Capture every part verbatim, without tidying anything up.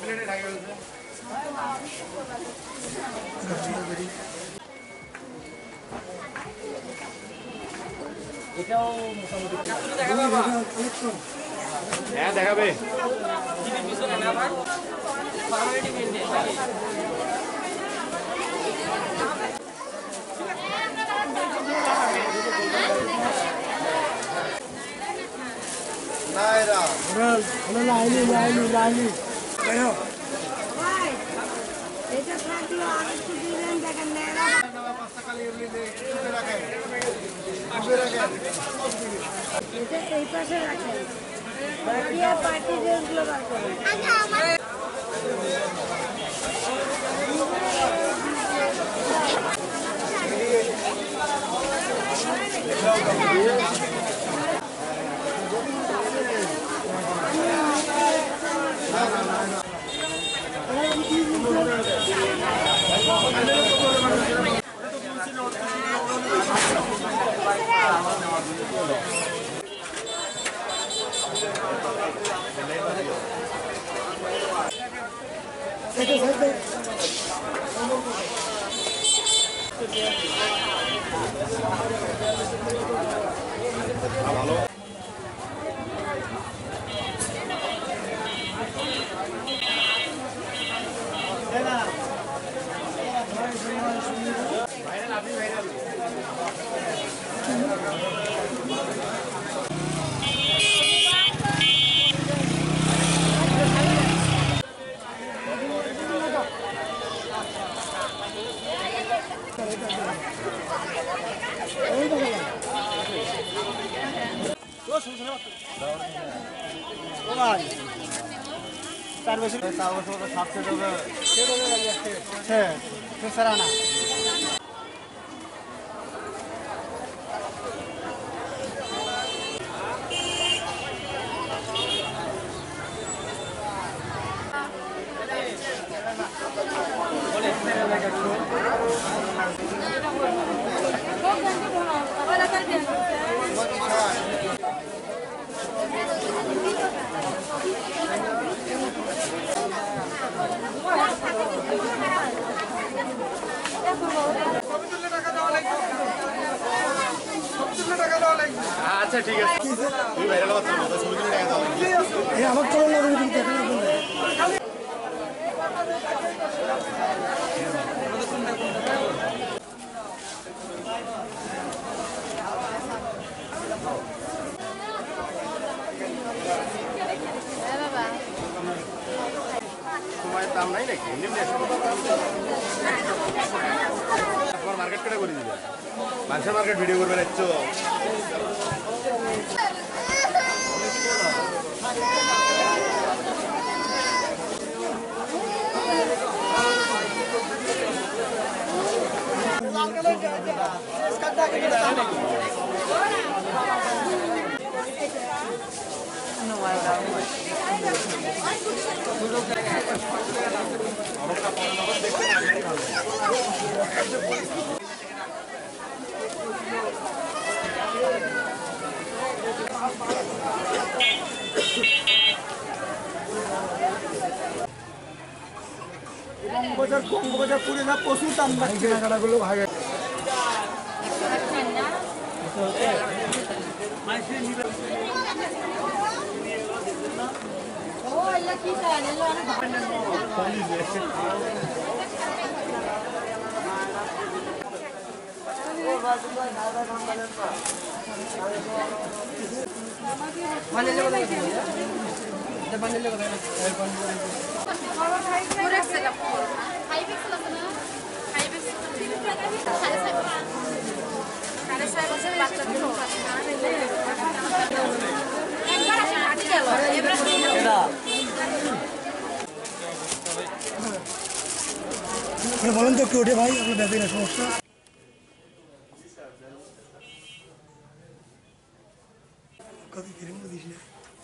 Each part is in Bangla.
এটাও মোটামুটি হ্যাঁ দেখাবে পিছনে না ভাই ফর্মালিটি মেইনটেইন নাইরা ওরা ওরা লাইনি লাইনি লাইনি আয়ো এটা থাকলো আর একটু দিলেন দেখেন নেরা পাঁচটা কালি এমনি শুতে রাখেন শুতে রাখেন এটা এই পাশে রাখেন বাকিয়া পার্টি ড্রেসগুলো বার করুন আচ্ছা আমার ভালো চার বছর চার বছর সাতশো টাকা হ্যাঁ স্যার আনা আচ্ছা ঠিক আছে তুমি ভাইরাল বাচ্চা মতো ছবি তুলে টাকা দাও এই আমার তো না রবি দেখে না সময়ের দাম নাই নাকি এমনি তোমার মার্কেট কেটে করে দিবে মানুষের মার্কেট ভিডিও করবে না বাজার কম বাজার পুরে না প্রচুর দাম বাড়ছে কাটাগুলো ভাগে ও আল্লাহ কি জানে লো আমি মানে লেগে গেছে এটা মানে লেগে গেছে পুরো সেটআপ ফাইভ এক্স আছে না ফাইভ এক্স সাড়ে ছয় সাড়ে ছয় বছরের বাচ্চা দুটো একবার আসে আটি গেল এবার এটা বলেন তো একটু ওঠে ভাই আপনার দেখেন না সমস্যা কত কিরম দিস না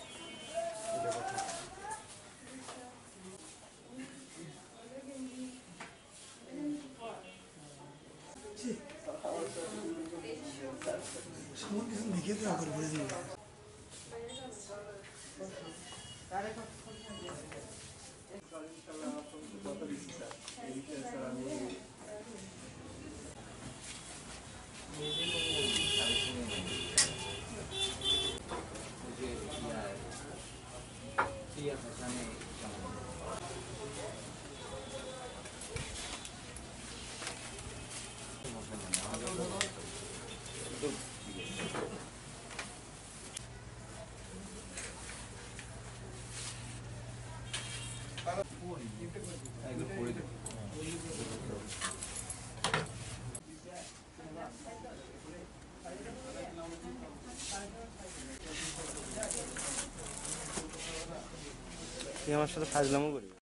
সময় কিছু লিখে তো আবার বলে দিন স্যার ইনশাল্লাহ আপনার কথা দিচ্ছি স্যার এই বিষয়ে স্যার আমি তুই আমার সাথে ফাজলামও করি।